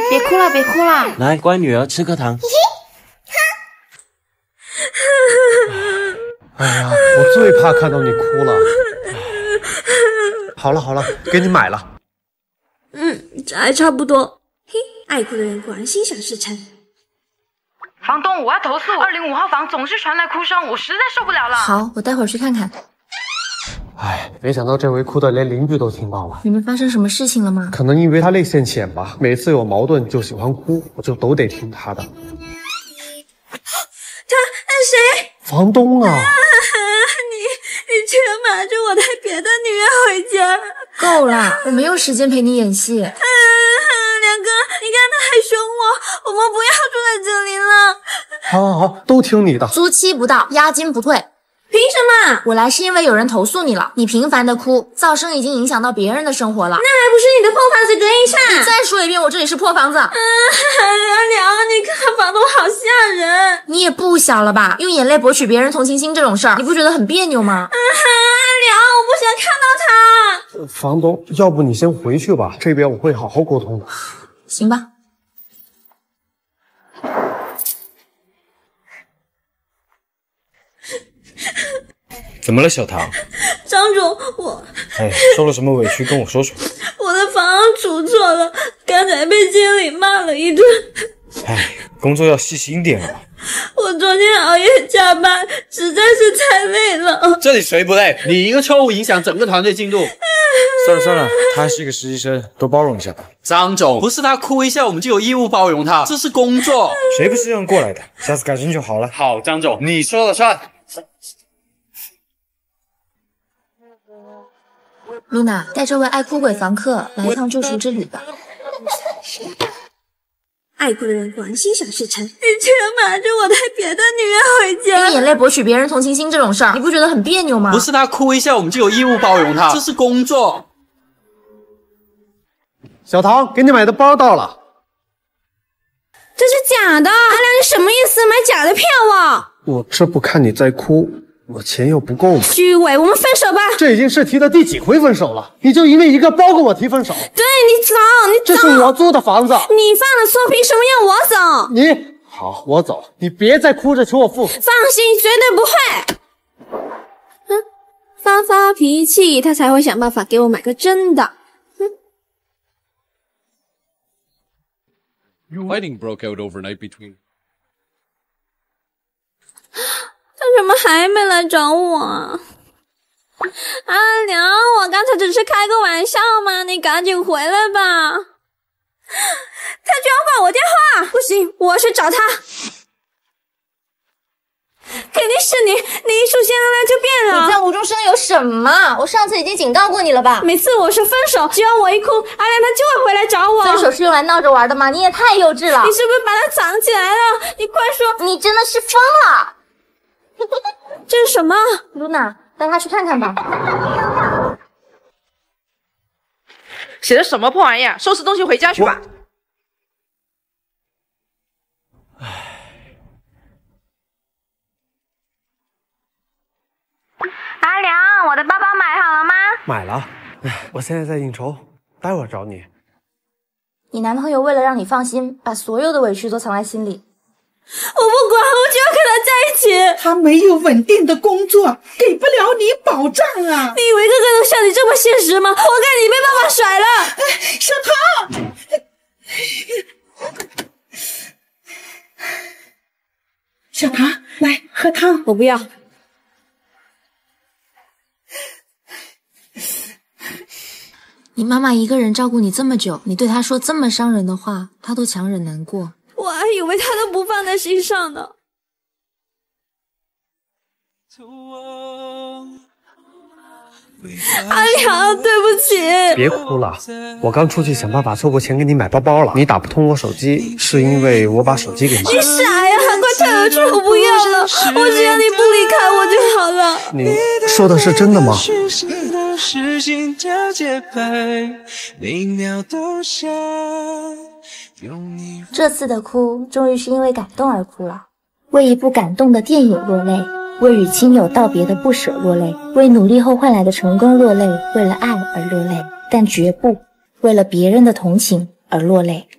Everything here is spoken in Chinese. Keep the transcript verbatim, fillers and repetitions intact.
别哭了，别哭了， 来，乖女儿吃颗糖。 哎呀，我最怕看到你哭了。好了好了，给你买了。 嗯，这还差不多。嘿，爱哭的人果然心想事成。 房东，我要投诉，二零五号房总是传来哭声，我实在受不了了。 好，我待会儿去看看。 哎，没想到这回哭的连邻居都听到了。 你们发生什么事情了吗？ 可能因为他泪腺浅吧，每次有矛盾就喜欢哭，我就都得听他的。 他谁？ 房东啊！ 你你居然瞒着我带别的女人回家！ 够了，我没有时间陪你演戏。 啊，梁哥，你看他还凶我，我们不要住在这里了。 好好好，都听你的。 租期不到，押金不退。 凭什么？ 我来是因为有人投诉你了，你频繁的哭，噪声已经影响到别人的生活了。 那还不是你的破房子隔音差？ 你再说一遍，我这里是破房子。 啊，梁梁，你看房东好吓人。 你也不小了吧？用眼泪博取别人同情心这种事儿，你不觉得很别扭吗？ 啊，梁，我不想看到他。 呃房东，要不你先回去吧，这边我会好好沟通的。 行吧。 怎么了，小唐？ 张总，我哎，受了什么委屈跟我说说。 我的房出错了，刚才被经理骂了一顿。 哎，工作要细心点啊。 我昨天熬夜加班，实在是太累了。 这里谁不累？你一个错误影响整个团队进度。 算了算了，他还是一个实习生，多包容一下吧。 张总，不是他哭一下我们就有义务包容他，这是工作。 谁不是这样过来的？下次改正就好了。 好，张总，你说了算。 露娜，带这位爱哭鬼房客来一趟救赎之旅吧。 爱哭的人果然心想事成。你居然瞒着我带别的女人回家。 用眼泪博取别人同情心这种事儿，你不觉得很别扭吗？ 不是他哭一下我们就有义务包容他，这是工作。 小唐，给你买的包到了。 这是假的，阿良，你什么意思？买假的骗我？ 我这不看你在哭，我钱又不够嘛。 虚伪，我们分手吧。 这已经是提的第几回分手了？你就因为一个包跟我提分手？ 对，你走，你走。 这是我租的房子， 你犯了错，凭什么要我走？ 你好，我走，你别再哭着求我付。 放心，绝对不会。哼，发发脾气，他才会想办法给我买个真的。 Fighting broke out overnight between. 他怎么还没来找我啊？阿良，我刚才只是开个玩笑嘛，你赶紧回来吧。他居然挂我电话，不行，我要去找他。肯定是你，你一出现了就变了。 你在无中生有什么？我上次已经警告过你了吧？ 每次我说分手，只要我一哭，阿良他就会回来找我。 分手是用来闹着玩的吗？你也太幼稚了。 你是不是把他藏起来了？你快说， 你真的是疯了。 这是什么？ 露娜，带他去看看吧。 写的什么破玩意儿？收拾东西回家去吧。 阿良，我的包包买好了吗？ 买了，哎，我现在在应酬，待会儿找你。 你男朋友为了让你放心，把所有的委屈都藏在心里。 我不管，我就要跟他在一起。 他没有稳定的工作，给不了你保障啊！ 你以为个个都像你这么现实吗？活该你被爸爸甩了。 小唐，小唐，来喝汤。 我不要。 你妈妈一个人照顾你这么久，你对她说这么伤人的话，她都强忍难过。 我还以为她都不放在心上呢。阿良，对不起。 别哭了，我刚出去想办法凑够钱给你买包包了。你打不通我手机，是因为我把手机给卖了。 你傻呀，快退回去，我不要了，我只要你不离开我就好了。 你说的是真的吗？ 这次的哭，终于是因为感动而哭了。为一部感动的电影落泪，为与亲友道别的不舍落泪，为努力后换来的成功落泪，为了爱而落泪，但绝不为了别人的同情而落泪。